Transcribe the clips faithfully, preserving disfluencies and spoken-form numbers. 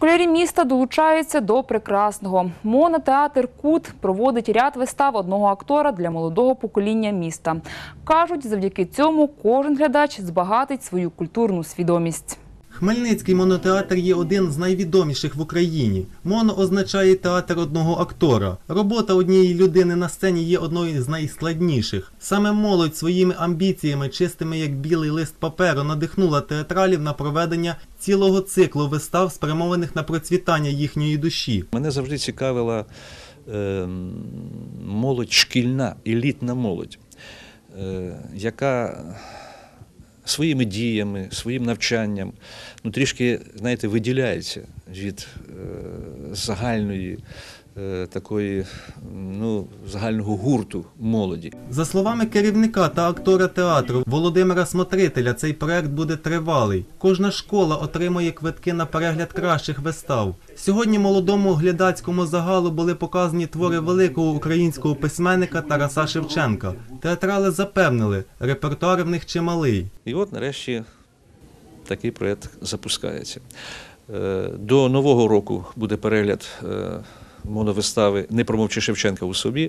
Школярі міста долучаються до прекрасного. Монотеатр «Кут» проводить ряд вистав одного актора для молодого покоління міста. Кажуть, завдяки цьому кожен глядач збагатить свою культурну свідомість. Хмельницький монотеатр є один з найвідоміших в Україні. Моно означає театр одного актора. Робота однієї людини на сцені є одною з найскладніших. Саме молодь своїми амбіціями, чистими як білий лист паперу, надихнула театралів на проведення цілого циклу вистав, спрямованих на процвітання їхньої душі. Мене завжди цікавила е, молодь шкільна, елітна молодь, е, яка своїми діями, своїм навчанням, ну, трішки, знаєте, виділяється від е, загальної е, такої, ну, загального гурту молоді. За словами керівника та актора театру Володимира Смотрителя, цей проект буде тривалий. Кожна школа отримує квитки на перегляд кращих вистав. Сьогодні молодому глядацькому загалу були показані твори великого українського письменника Тараса Шевченка. Театрали запевнили, репертуар в них чималий. І от нарешті такий проєкт запускається. До Нового року буде перегляд моновистави «Не промовчи Шевченка у собі».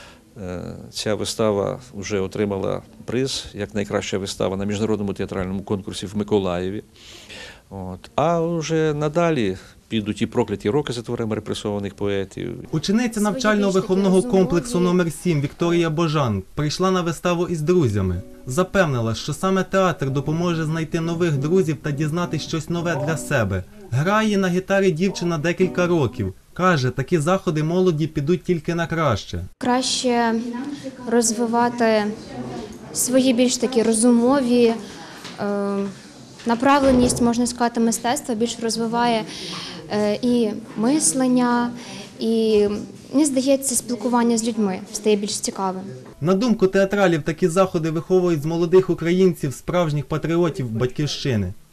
Ця вистава вже отримала приз як найкраща вистава на міжнародному театральному конкурсі в Миколаєві. От. А вже надалі підуть і «Прокляті роки» за творами репресованих поетів. Учениця навчально-виховного комплексу номер сім Вікторія Божан прийшла на виставу із друзями. Запевнила, що саме театр допоможе знайти нових друзів та дізнати щось нове для себе. Грає на гітарі дівчина декілька років. Каже, такі заходи молоді підуть тільки на краще. Краще розвивати свої більш такі розумові, е, направленість, можна сказати, мистецтва більш розвиває е, і мислення, і, мені здається, спілкування з людьми стає більш цікавим. На думку театралів, такі заходи виховують з молодих українців справжніх патріотів батьківщини.